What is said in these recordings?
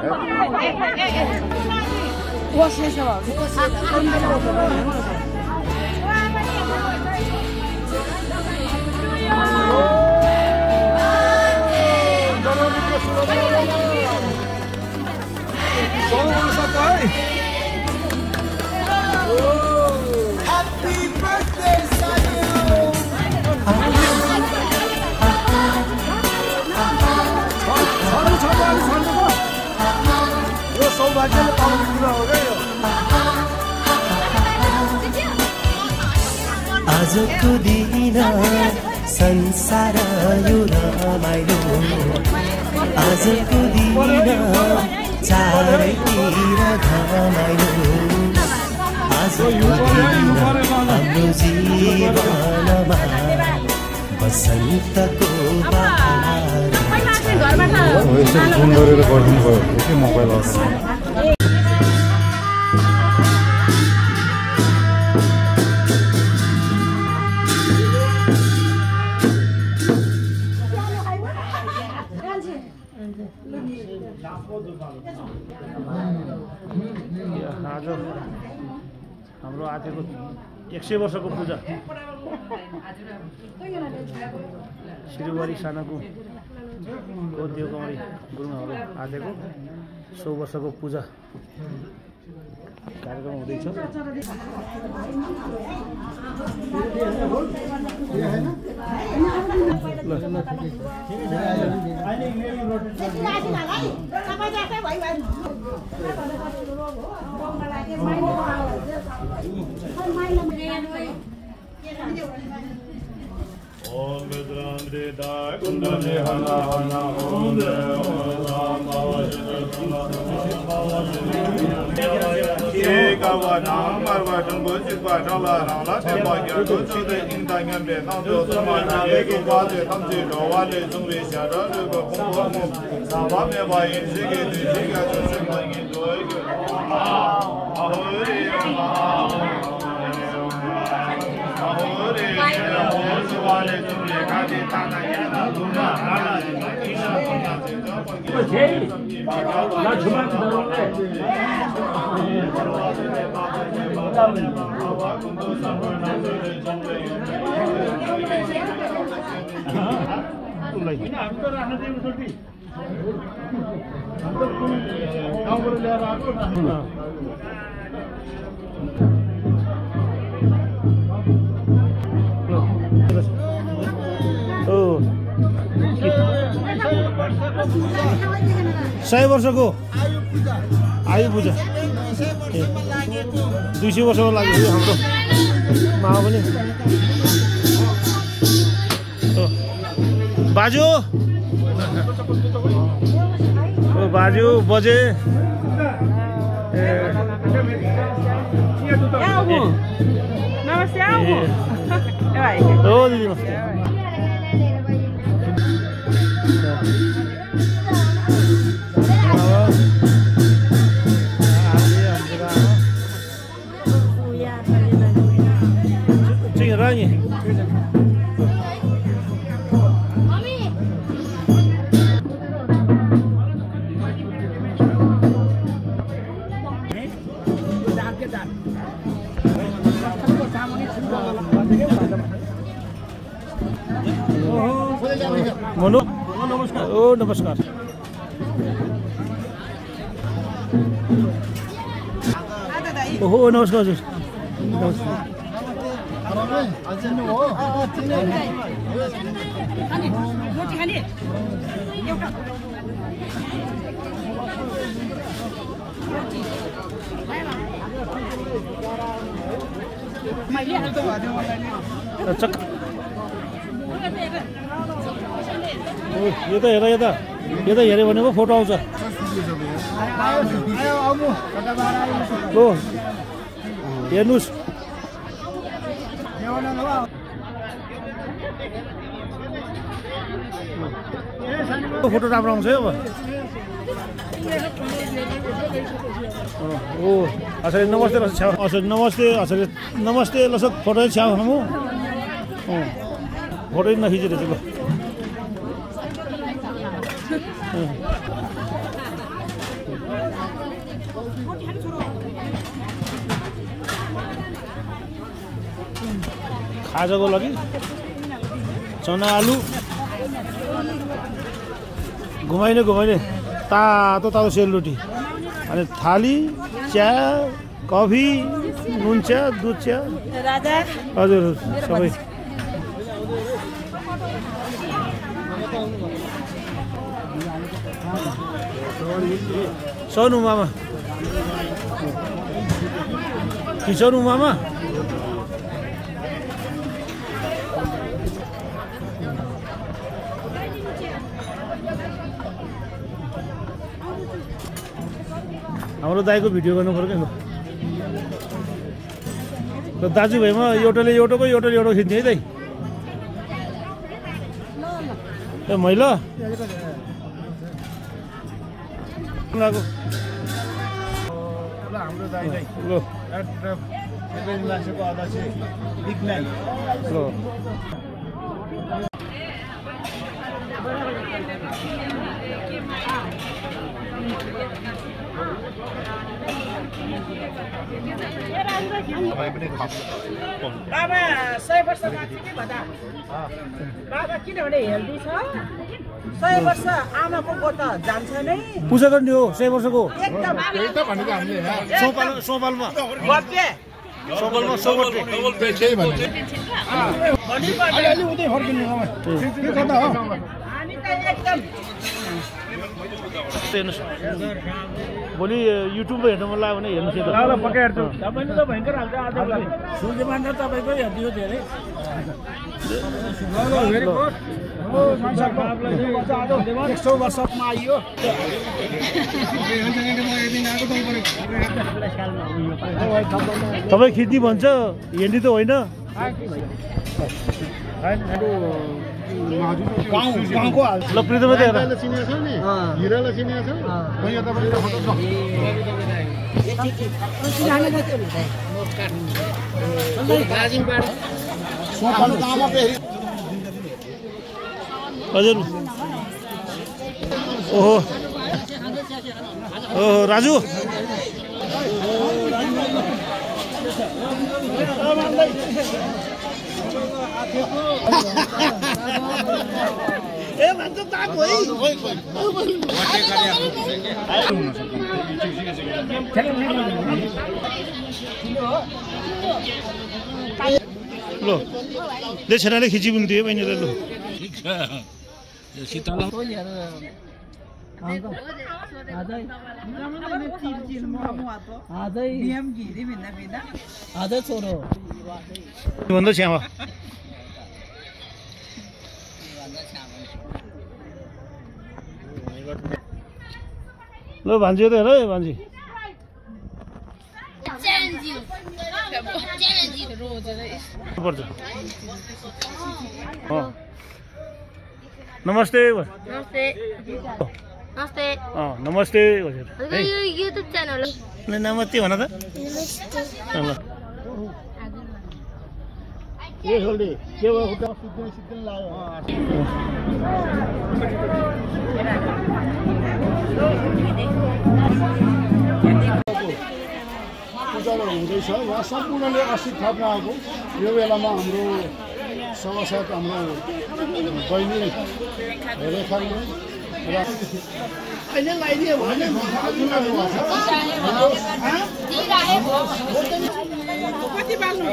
我是说，如果是真的我怎么能够？ आजको दिन संसार यो रमाइलो आजको दिन चारैतिर घमाइलो आजको दिन हाम्रो जीवनमा बसन्तको बहार फोन गरेर गर्दिनु भयो के मोबाइल आज हाम्रो आजको 100 वर्षको पूजा श्रीवारी सानाको देवकुमारी गुरुङहरू आजको 100 वर्षको पूजा कार्यक्रम हुँदैछ। Om Vedrandri Dai Kundali Hana Hana Om Kavanam Marvatan Bujit Vatala Rala Tempaya Tuju de Indangam de Nando Samana Ego Vade Tamji Rovale Zumbi Shara Lugo Kumbo Savame Vayin Zige de Ziga Chusima Indoigo Ahuri Ahuri Vale Zumbi Kadi Tana Yana Luna Rala Kisha सय वर्षको आयु पूजा 200 वर्षको लागि हाम्रो मामा पनि बाजु बाजु बजे नमस्ते आऊ हो दिदी ранее. मनु नमस्कार ओ नमस्कार ओहो नमस्कार हजुर यो त हेऱ्यो भने पो फोटो आउँछ हो हेर्नुस् फोटो राम्रो आउँछ है अब ओ अच्छा नमस्ते अच्छा नमस्ते अच्छा नमस्ते लसक फोटो छ्याउ हम फोटो नखिचेर चाहिँ ल खाजाको लागि चना आलु घुमाइने तातो सेलरोटी अनि थाली चिया कफी नुन चिया दुध चिया हजुर सबै सोनु मामा किशोरु मामा हाम्रो दाइको भिडियो गर्नु पर्यो क्या दाजुभाइमा एउटाले एउटाको खिच्ने है दाइ ए मैला हाम्रो दाइलाई ल मान्छेको अध्यक्ष विज्ञान ल बाबा 100 वर्ष माथि के भन्दा बाबा किनभने हेल्दी छ 100 वर्ष आमाको गोठ जान्छ नै पूजा गर्ने हो 100 वर्षको एकदम त्यही त भनेको हामीले सोपालमा गप्पे त्यही भने अलि उतै फर्किनु के कता हो हामी त एकदम भोलि युट्युबमा हेर्नु मन लाग्यो भने हेर्नुहोस् ल पकाइहाल्छु तपाईँले त भयङ्कर हाल्छ आज सूर्यमान त तपाईँकै हेरिदियो धेरै तपाईँ खिच्ने भन्छ हेर्ने त होइन गाउँको ल प्रितम हिरालाई चिनेको छ यहाँ तपाईँको फोटो हजुर ओहो ओहो राजु ए भन्छ ताक होइ ल ले छनाले खिची पनि दियो बहिनीले ल ठीक छ यो शीतल भन्दा छ्यामा ल भान्जी त हेर है भान्जी पर्छ नमस्ते नमस्ते नमस्ते नमस्ते यो युट्युब च्यानल हो नमस्ते भन त ल ए होल्डे के भयो उता सिद्धन लाग्यो पूजा हुँदैछ यहाँ सम्पूर्णले असित थप्न आएको यो बेलामा हाम्रो सभासद हाम्रो बहिनी रेखाले र अहिले लगाइदियो भने कति बाल्नु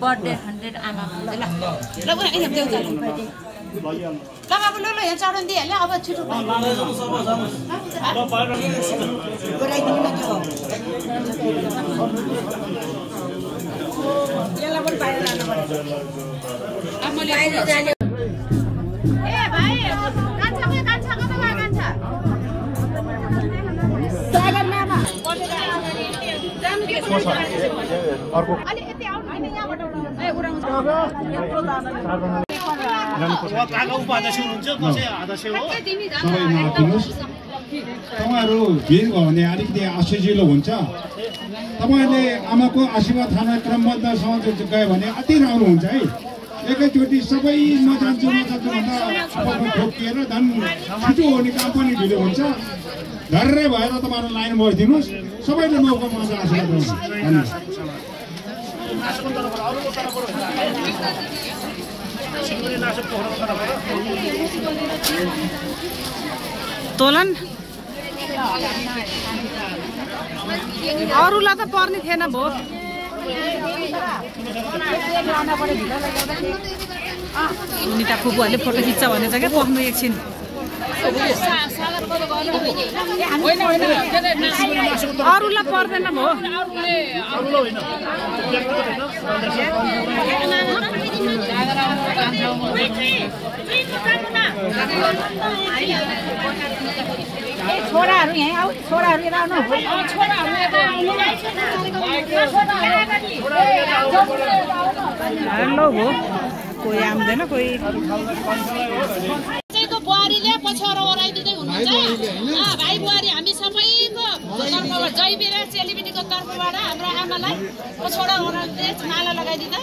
बर्थडे 100 आमा भन्दै ल ल उनी यहाँ देऊ जानु बर्थडे ल बाबु ल यहाँ चढाउन दिइहाल्यो अब छिटो यसलाई पनि बाहिर लानु पर्छ अब मैले बाहिर जाने ए भाइ कान्छा कता कान्छा सागर मामा अर्को अलि यति आउनु हैन यहाँबाट ए उडाउँछ यत्रो दाना काका उपाध्याय हुनुहुन्छ कसै आधा सेवा हो सबै नआतिनुहोस् तपाईँहरू भिड भयो भने अलिकति असजिलो हुन्छ तपाईँहरूले आमाको आशीर्वाद खान क्रमबद्धसँग गयो भने अति राम्रो हुन्छ है एकैचोटि सबै नजान्छु भन्दा अब ठोकिएर झन् छिटो हुने काम पनि ढिलो हुन्छ धर्रै भएर तपाईँहरू लाइन बसिदिनुहोस् सबैले मौका मजा आशीर्वाद गर्नु तोलन अरूलाई त पर्ने थिएन भो सुनिता फुपूहरूले फोटो खिच्छ भनेछ क्या पक्नु एकछिन अरूलाई पर्दैन भो छोराहरू यहाँ आऊ छोराहरू यता आउनु हेलो भो कोही आउँदैन कोही बुहारीले पछाडा ओराइदिँदै हुनुहुन्छ भाइ बुहारी हामी सबैको तर्फबाट जयबीर चेलीबेटीको तर्फबाट हाम्रो आमालाई पछाडा ओराइदिँदै माला लगाइदिँदा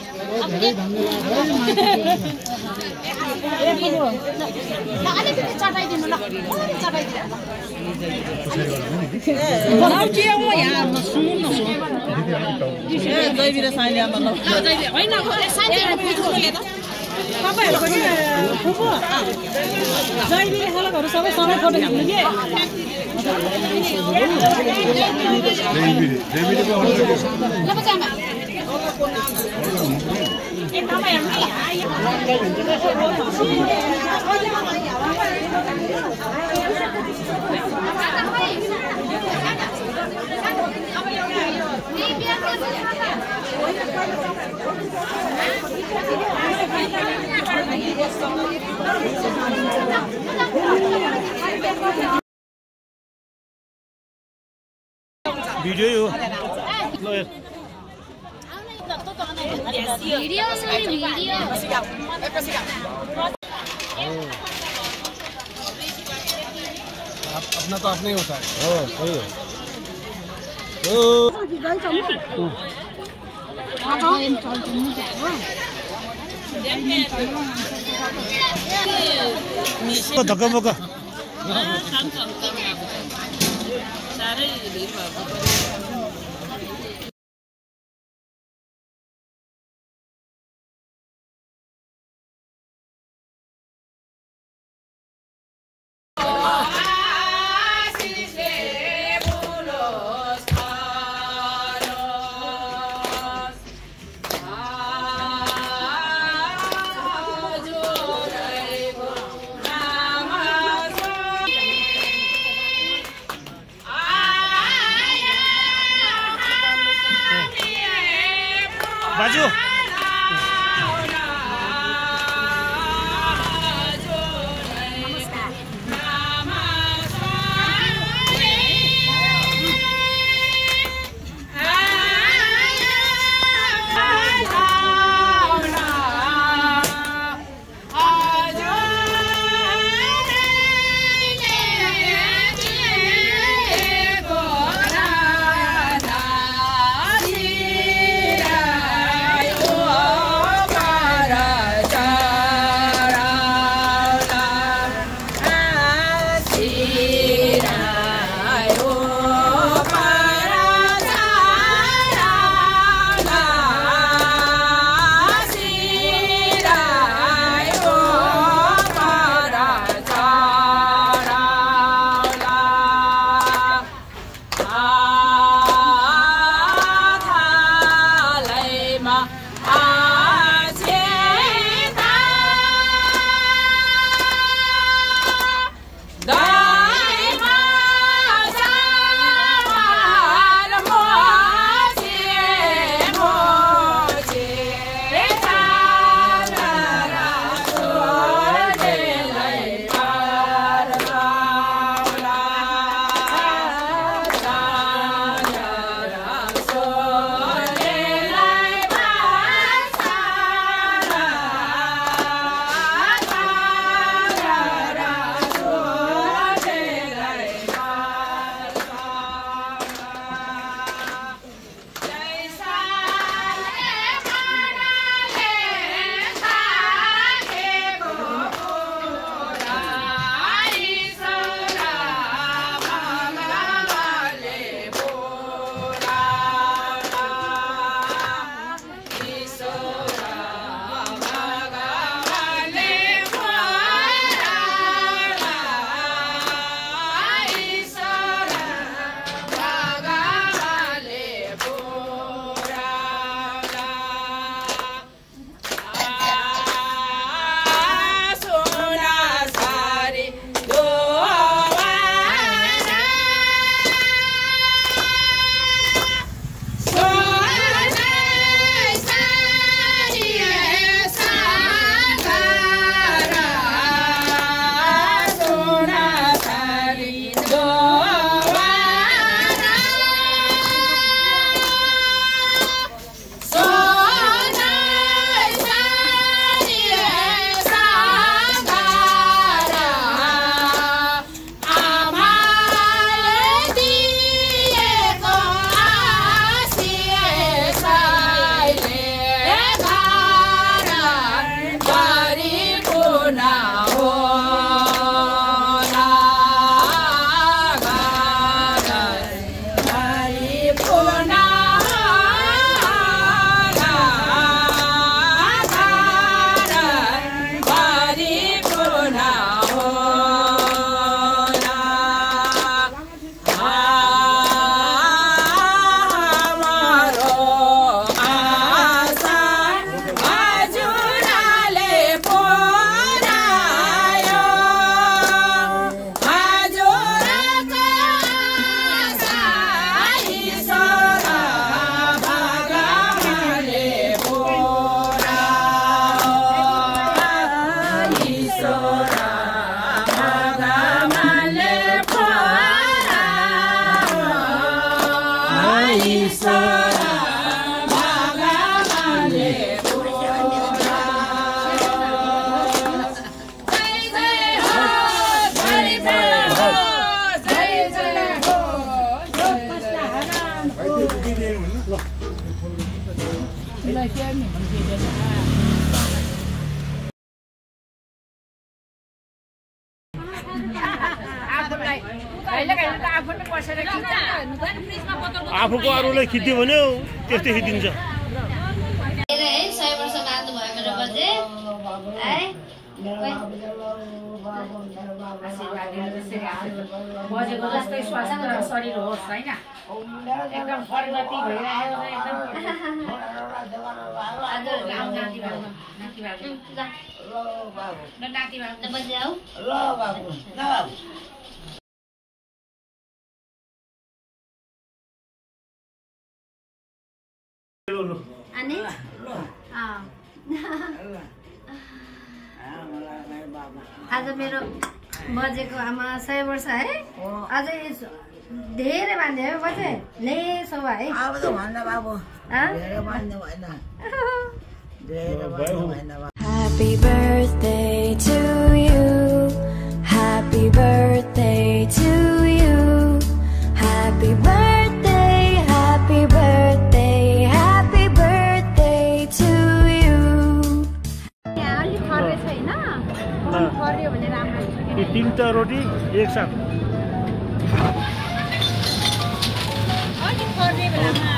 अलिकति चटाइदिनु ल जयबीर साइले आमा होइन साथीहरू पुग्नुले त तपाईँहरूको नि फुपू जयबीर खालकहरू सबै सँगै फोटो खिच्नु भिडियो यो अपना तो अपने होता है सही है धक्का मक्का आफूको अरूलाई खिच्यो भने त्यस्तै खिचिन्छ। 100 वर्ष बाँध्नु भयो मेरो बजे है बजेको जस्तै स्वास्थ्य शरीर होस् हैन एकदम प्रगति भइरहेको एकदम आज नाति बाबु बजे आऊ ल बाबु ल बाबु अनि आज मेरो बजेको आमा 100 वर्ष है अझै धेरै बाँध्यो है बजे लेसो है अब त भन्न बाबु धेरै बाँध्नु भएन धेरै बाँध्नु भएन। Happy birthday to you. Happy birthday to you. Happy birthday, happy birthday, happy birthday to you. अलि खर्रे छैन खर्यो भने राम्रो हुन्छ। यो 3टा रोटी एक साथ अलि खर्ने बेलामा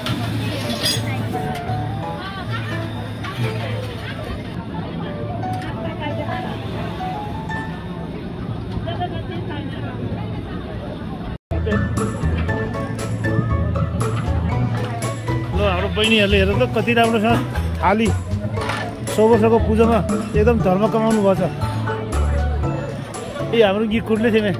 ल हाम्रो बहिनीहरूले हेर त कति राम्रो छ थाली 100 वर्षको पूजामा एकदम धर्म कमाउनु भएको छ। ए हाम्रो गीत कुर्ने थिएँ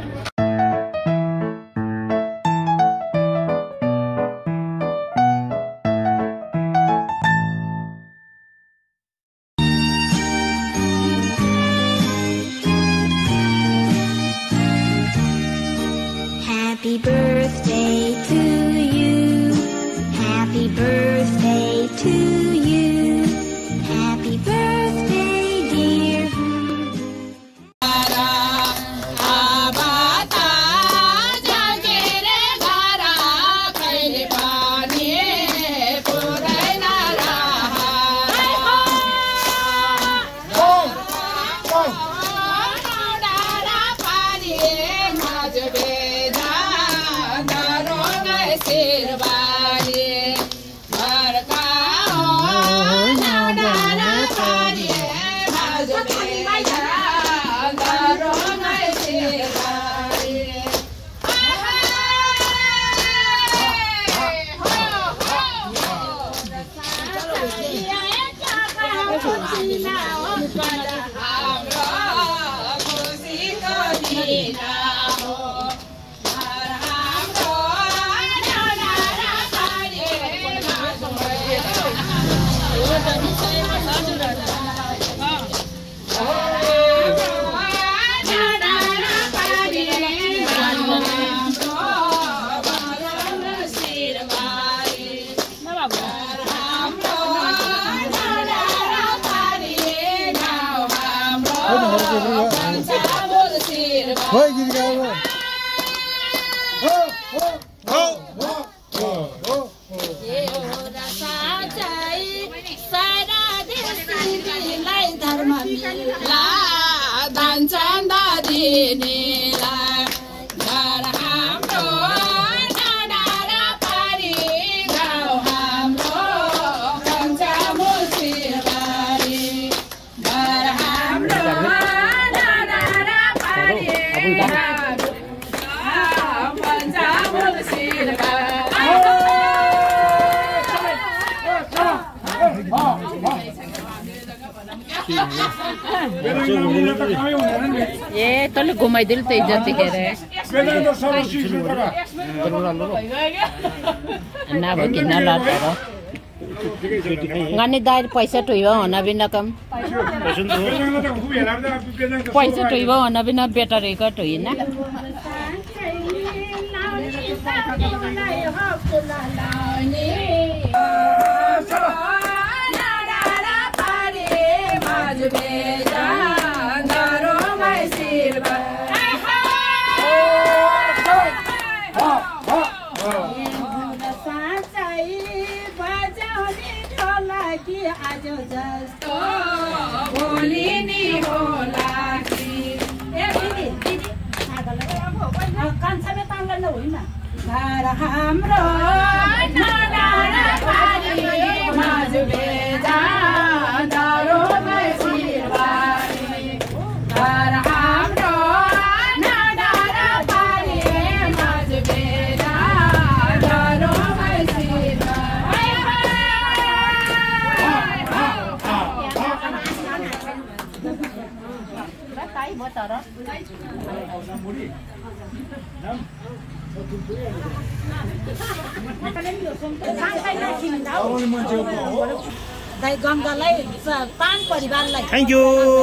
Happy birthday to you. Happy birthday to you. Happy birthday, dear. ए तले घुमाइदिल त इज्जत के रे ना भके ना लाटर गाने दाइर पैसा टुइबा होना बिना कम पैसा टुइबा होना बिना बेटर एक टुइना साँच्चै बजाउने ढोलकी हाम्रो नडारा पारी माझबे जाँदा रोमै शिरबारी घर हाम्रो नडारा पारी माझबे जाँदा रोमै गङ्गालाई 5 परिवारलाई थ्याङ्क यू